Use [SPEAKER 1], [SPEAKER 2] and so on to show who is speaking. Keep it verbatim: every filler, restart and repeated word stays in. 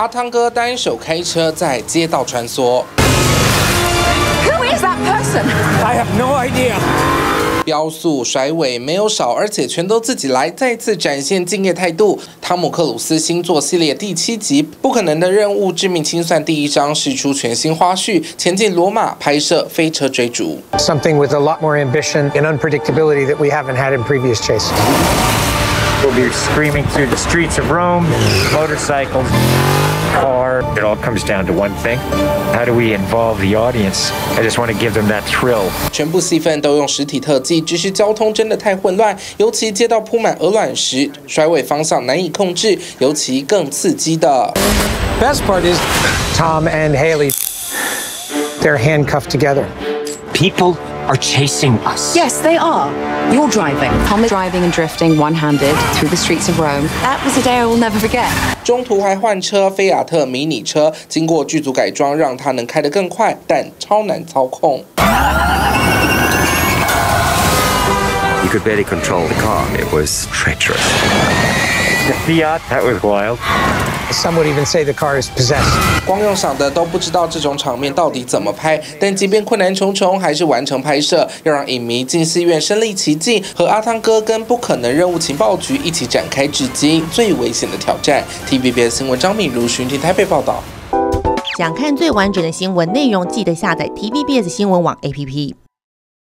[SPEAKER 1] 阿汤哥单手开车在街道穿梭。
[SPEAKER 2] Who is that person?
[SPEAKER 3] I have no idea.
[SPEAKER 1] 飙速甩尾没有少，而且全都自己来，再次展现敬业态度。汤姆克鲁斯星座系列第七集《不可能的任务：致命清算》第一章释出全新花絮，前进罗马拍摄飞车追逐。
[SPEAKER 3] Something with a lot more ambition and unpredictability that we haven't had in previous chases.
[SPEAKER 4] We'll be screaming through the streets of Rome, motorcycles, car. It all comes down to one thing. How do we involve the audience? I just want to give them that thrill.
[SPEAKER 1] 全部戏份都用实体特技，只是交通真的太混乱，尤其街道铺满鹅卵石，甩尾方向难以控制，尤其更刺激的。
[SPEAKER 3] Best part is Tom and Haley. They're handcuffed together.
[SPEAKER 4] People are chasing us.
[SPEAKER 2] Yes, they are. You're driving. Tom is driving and drifting one-handed through the streets of Rome. That was a day I will never forget.
[SPEAKER 1] 中途还换车，菲亚特迷你车经过剧组改装，让它能开得更快，但超难操控。
[SPEAKER 5] You could barely control the car. It was treacherous.
[SPEAKER 4] The Fiat, that was wild.
[SPEAKER 3] Some would even say the car is possessed.
[SPEAKER 1] 光用想的都不知道这种场面到底怎么拍，但即便困难重重，还是完成拍摄，要让影迷进戏院身临其境，和阿汤哥跟不可能任务情报局一起展开至今最危险的挑战。T V B S 新闻张敏如巡听台北报道。
[SPEAKER 6] 想看最完整的新闻内容，记得下载 T V B S 新闻网 A P P。